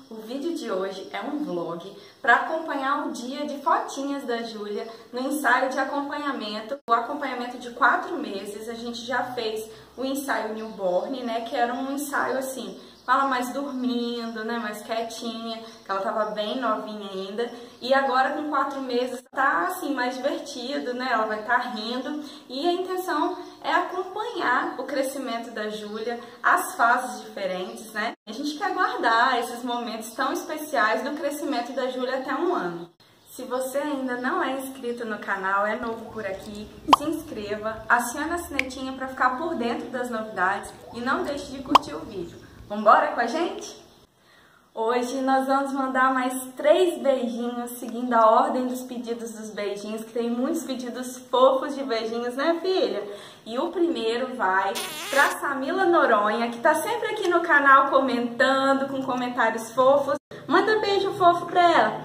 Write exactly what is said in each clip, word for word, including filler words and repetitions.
O vídeo de hoje é um vlog para acompanhar o dia de fotinhas da Júlia no ensaio de acompanhamento. O acompanhamento de quatro meses, a gente já fez o ensaio newborn, né? Que era um ensaio assim, com ela mais dormindo, né? Mais quietinha, que ela tava bem novinha ainda. E agora com quatro meses tá assim, mais divertido, né? Ela vai estar rindo. E a intenção é acompanhar o crescimento da Júlia, as fases diferentes, né? A gente quer guardar esses momentos tão especiais do crescimento da Júlia até um ano. Se você ainda não é inscrito no canal, é novo por aqui, se inscreva, acione a sinetinha para ficar por dentro das novidades e não deixe de curtir o vídeo. Vambora com a gente? Hoje nós vamos mandar mais três beijinhos, seguindo a ordem dos pedidos dos beijinhos, que tem muitos pedidos fofos de beijinhos, né, filha? E o primeiro vai pra Samila Noronha, que tá sempre aqui no canal comentando, com comentários fofos. Manda beijo fofo pra ela.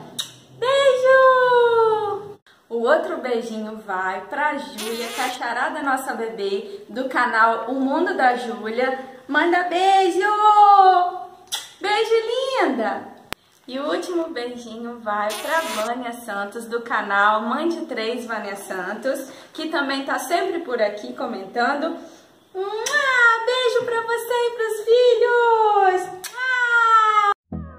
Beijo! O outro beijinho vai pra Júlia, que é a charada nossa bebê, do canal O Mundo da Júlia. Manda beijo! Beijo, linda! E o último beijinho vai pra Vânia Santos, do canal Mãe de Três Vânia Santos, que também tá sempre por aqui comentando. Ah, beijo pra você e pros filhos! Ah!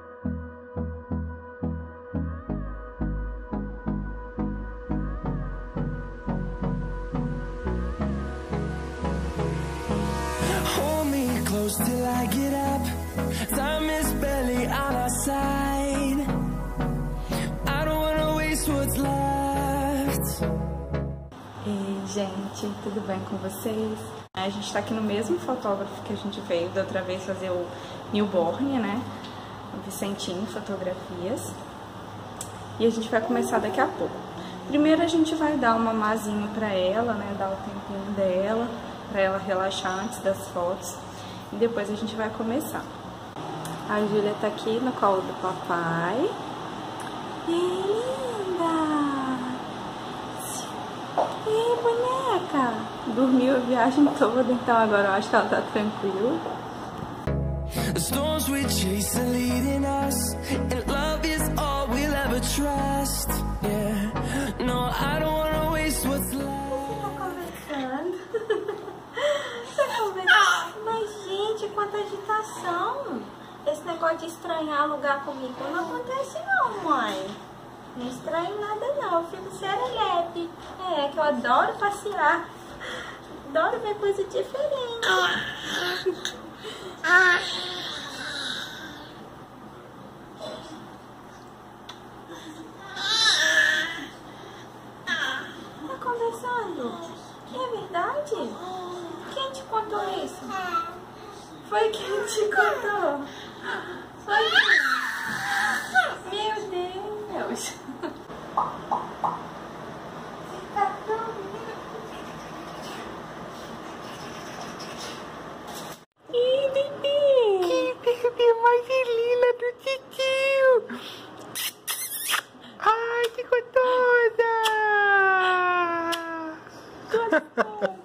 Hold me close till I get up. Time is barely on our side. I don't wanna waste what's left. Ei, gente, tudo bem com vocês? A gente tá aqui no mesmo fotógrafo que a gente veio da outra vez fazer o newborn, né? O Vicentinho Fotografias. E a gente vai começar daqui a pouco. Primeiro a gente vai dar um mamazinho pra ela, né? Dar o tempinho dela, pra ela relaxar antes das fotos. E depois a gente vai começar. A Júlia tá aqui no colo do papai. Ei, linda! Ei, boneca! Dormiu a viagem toda, então agora eu acho que ela tá tranquila. The storms we chase are leading us, and love is all we'll ever trust. Yeah, no, I don't wanna waste what's left. Você tá conversando? Você tá conversando? Mas, gente, quanta agitação! Esse negócio de estranhar lugar comigo não acontece não, mãe. Não estranho nada não, eu fico serelepe. É, que eu adoro passear. Adoro ver coisa diferente. Tá conversando? É verdade? Quem te contou isso? Foi quem te contou? Foi quem? Meu Deus! Tá tão... Ih, bebê! Que bebê mais linda do titio! Ai, que gostosa! Gostosa!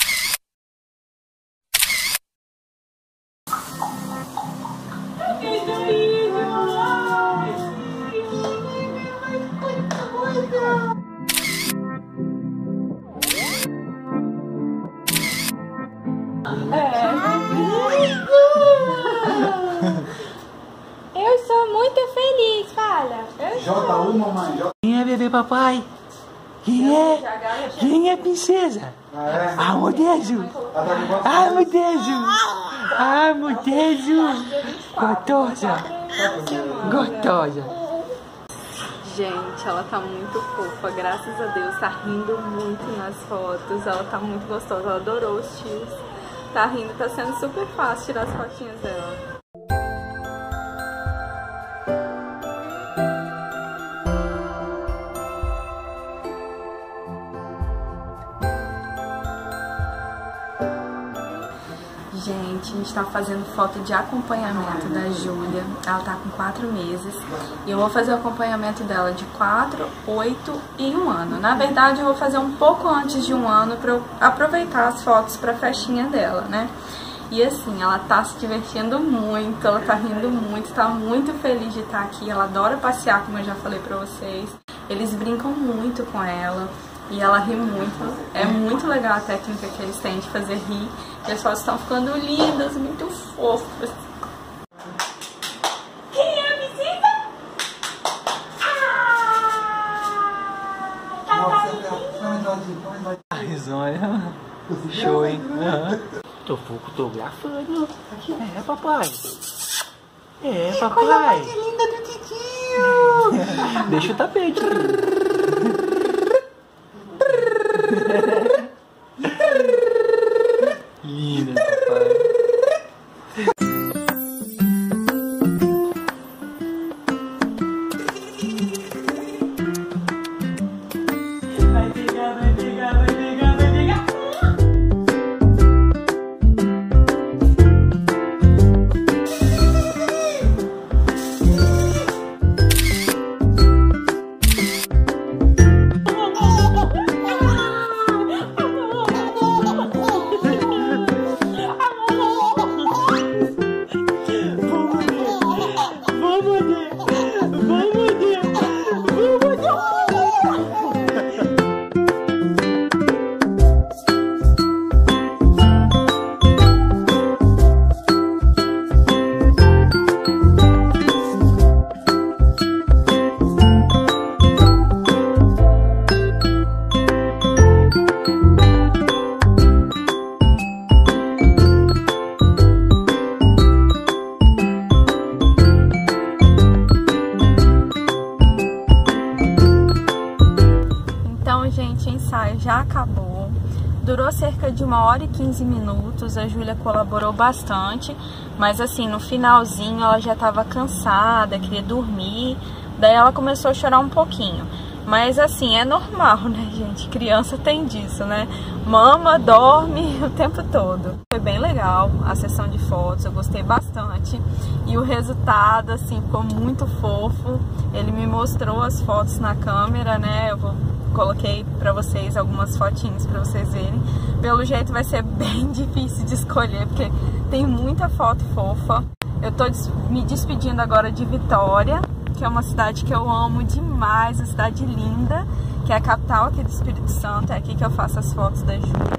Eu sou muito feliz, fala. J um, mamãe. Quem é bebê papai? Quem é? Quem é princesa? Ah, é? Ah, Modejo! Ah, Modejo! Ah, Modejo! Gostosa! Gostosa! Gente, ela tá muito fofa, graças a Deus, tá rindo muito nas fotos, ela tá muito gostosa, ela adorou os tios, tá rindo, tá sendo super fácil tirar as fotinhas dela. Gente, a gente tá fazendo foto de acompanhamento da Júlia. Ela tá com quatro meses. E eu vou fazer o acompanhamento dela de quatro, oito e um ano. Na verdade, eu vou fazer um pouco antes de um ano pra eu aproveitar as fotos pra festinha dela, né? E assim, ela tá se divertindo muito, ela tá rindo muito, tá muito feliz de estar aqui. Ela adora passear, como eu já falei pra vocês. Eles brincam muito com ela e ela ri muito. É muito legal a técnica que eles têm de fazer rir. E as fotos estão ficando lindas, muito fofas. Quem é a visita? Ah, tá Risonha. Show, hein? Uhum. Tô fotografando. É, papai. É, papai. Coisa mais linda do Titinho. Deixa o tapete. Linda, papai. Vai pegar, vai pegar, vai pegar, vai pegar. Gente, o ensaio já acabou, durou cerca de uma hora e quinze minutos, a Júlia colaborou bastante, mas assim, no finalzinho ela já estava cansada, queria dormir, daí ela começou a chorar um pouquinho, mas assim, é normal, né gente, criança tem disso, né, mama, dorme o tempo todo. Foi bem legal a sessão de fotos, eu gostei bastante, e o resultado assim, ficou muito fofo, ele me mostrou as fotos na câmera, né, eu vou coloquei pra vocês algumas fotinhos pra vocês verem. Pelo jeito vai ser bem difícil de escolher, porque tem muita foto fofa. Eu tô me despedindo agora de Vitória, que é uma cidade que eu amo demais, uma cidade linda, que é a capital aqui do Espírito Santo. É aqui que eu faço as fotos da Júlia.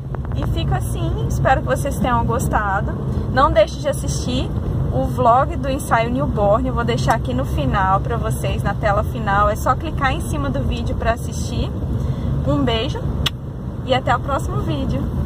E fica assim, espero que vocês tenham gostado. Não deixe de assistir o vlog do ensaio newborn, eu vou deixar aqui no final pra vocês, na tela final. É só clicar em cima do vídeo pra assistir. Um beijo e até o próximo vídeo.